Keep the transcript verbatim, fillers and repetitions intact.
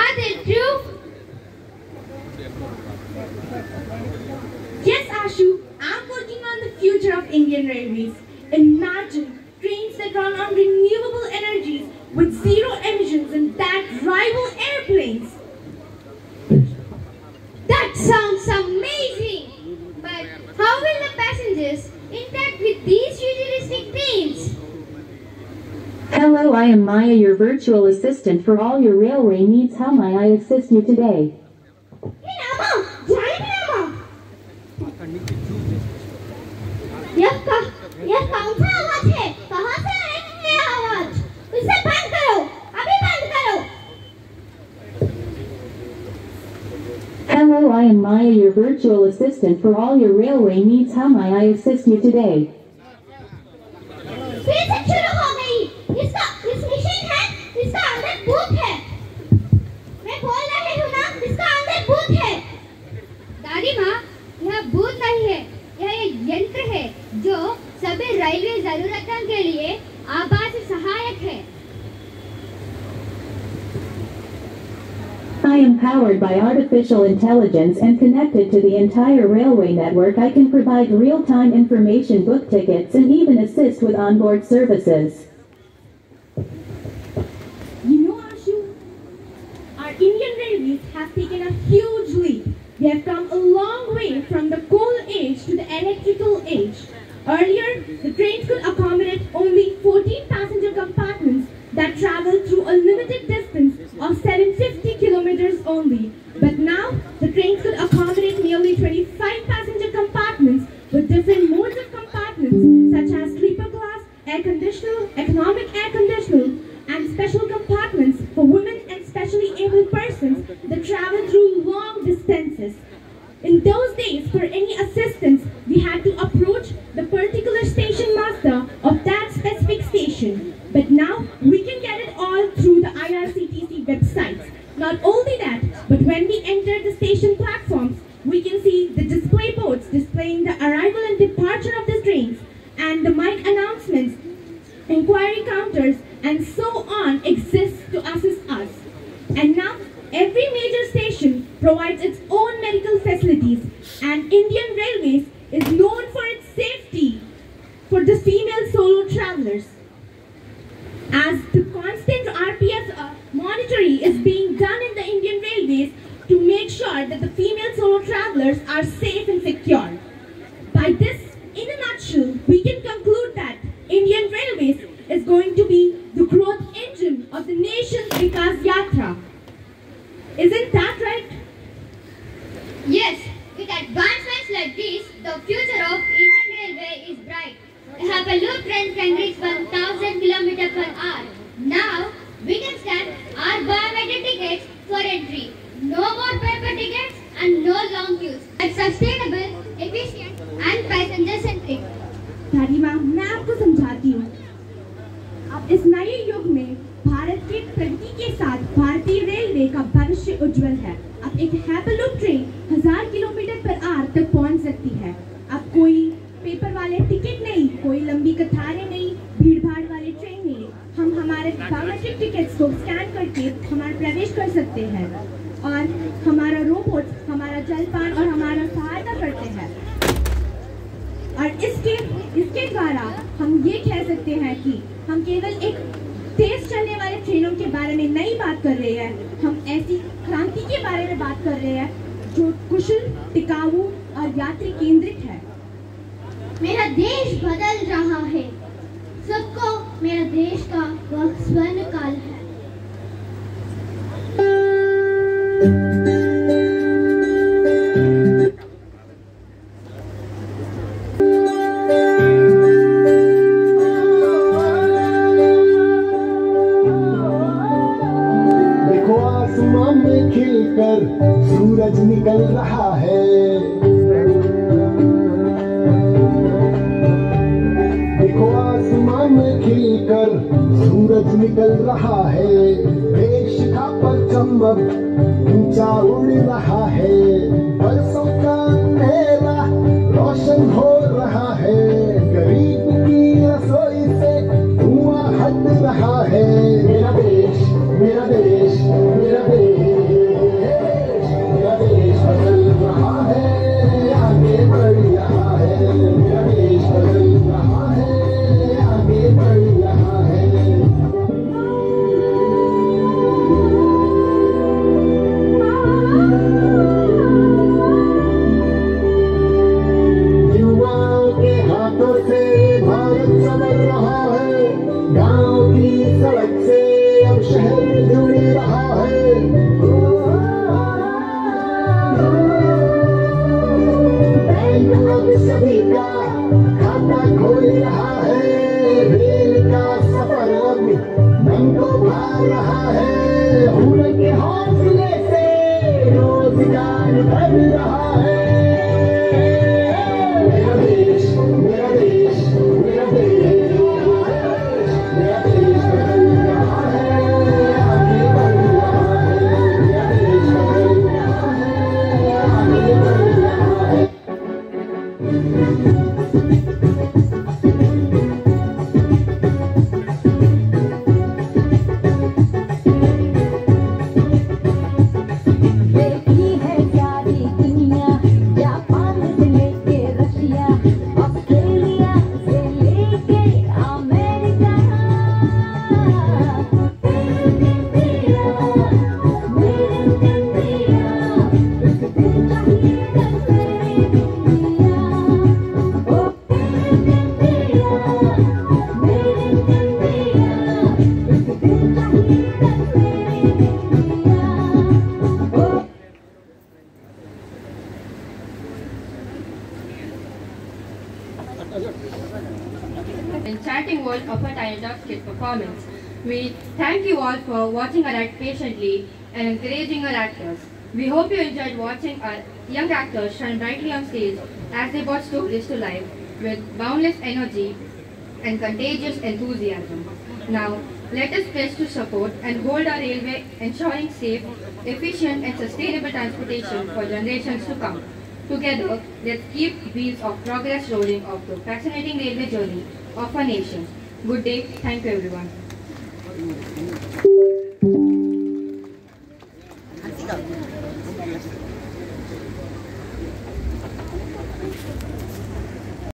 Are they true? Yes, Ashu, I'm working on the future of Indian Railways. Imagine trains that run on renewable energies with zero emissions and that rival airplanes. That sounds amazing! But how will the passengers interact with these futuristic trains? Hello, I am Maya, your virtual assistant for all your railway needs. How may I assist you today? यह का यह कौन सा आवाज है? कहाँ से आ रही है आवाज? इसे बंद करो, अभी बंद करो। Hello, I am Maya, your virtual assistant for all your railway needs. How may I assist you today? फिर से शुरू हो गई। इसका इस मशीन है, इसका अंदर भूत है। मैं बोल रही हूँ ना, इसका अंदर भूत है। दादी माँ, यह भूत नहीं है, यह एक यंत्र है जो सभी रेलवे जरूरतों के लिए आवाज सहायक है। I am powered by artificial intelligence and connected to the entire railway network. I can provide real-time information, book tickets, and even assist with onboard services. You know, Ashu, our Indian Railways have taken a huge leap. They have come a long way from the coal age to the electrical age. Earlier, the trains could accommodate only fourteen passenger compartments that travel through a limited distance of seven hundred fifty kilometers only. But now, the trains could accommodate nearly twenty-five passenger compartments with different modes of compartments such as sleeper class, air conditioner, economic air conditioner, and special compartments for women and specially able persons that travel through long distances. In those days, for any assistance, we had to approach the particular station master of that specific station. But now, we can get it all through the I R C T C websites. Not only that, but when we enter the station platforms, we can see the display boards displaying the arrival and departure of the trains, and the mic announcements, inquiry counters, and so on exist to assist us. And now, every major station provides its own medical facilities, and Indian Railways is known for its safety for the female solo travelers. As the constant R P S uh, monitoring is being done in the Indian Railways to make sure that the female solo travelers are safe and secure. By this, in a nutshell, we can conclude that Indian Railways is going to be the growth engine of the nation's Vikas Yatra. Isn't that right? Yes, with advancements like these, the future of Indian Railway is bright. The Hyperloop train can reach one thousand kilometers per hour. Now, we can scan our biometric tickets for entry. No more paper tickets and no long queues. It's sustainable, efficient and passenger-centric. दादी माँ, मैं आपको समझाती हूँ। अब इस नए युग में भारत के प्रगति के साथ भारतीय रेलवे का भविष्य उज्जवल है। अब एक हाइपरलूप ट्रेन हजार किलोमीटर पर आवर तक पहुँच सकती है। अब कोई पेपर वाले टिकट नहीं, कोई लंबी कतारें नहीं, भीड़ भाड़ वाले ट्रेन नहीं। हम हमारे बायोमेट्रिक टिकट्स को स्कैन करके हमारा प्रवेश कर सकते हैं और हमारा रोबोट हमारा जलपान और हमारा सहायता करते हैं। और इसके इसके द्वारा हम ये कह सकते हैं कि हम केवल एक तेज चलने वाले ट्रेनों के बारे में नहीं बात कर रहे हैं, हम ऐसी क्रांति के बारे में बात कर रहे हैं जो कुशल, टिकाऊ और यात्री केंद्रित है। मेरा देश बदल रहा है। सबको मेरा देश का वह स्वर्ण काल है। देखो आसमान में खिलकर सूरज निकल रहा है। आसमान में खिलकर सूरज निकल रहा है। एक शिखा पर चमक ऊंचा उड़ रहा है। बरसों का अंधेरा रोशन हो रहा है। गरीब की रसोई से धुआं हट रहा है। मेरा देश, मेरा देश, मेरा देश। बढ़ रहा है। मेरा देश, मेरा देश, मेरा देश, मेरा देश बदल रहा है, आगे बढ़ रहा है। मेरा देश बदल रहा है, आगे बढ़ रहा है। Enchanting world of a talented skit performance. We thank you all for watching our act patiently and encouraging our actors. We hope you enjoyed watching our young actors shine brightly on stage as they brought stories to life with boundless energy and contagious enthusiasm. Now, let us pledge to support and hold our railway, ensuring safe, efficient and sustainable transportation for generations to come. Together, let's keep wheels of progress rolling of the fascinating railway journey of our nation. Good day. Thank you, everyone.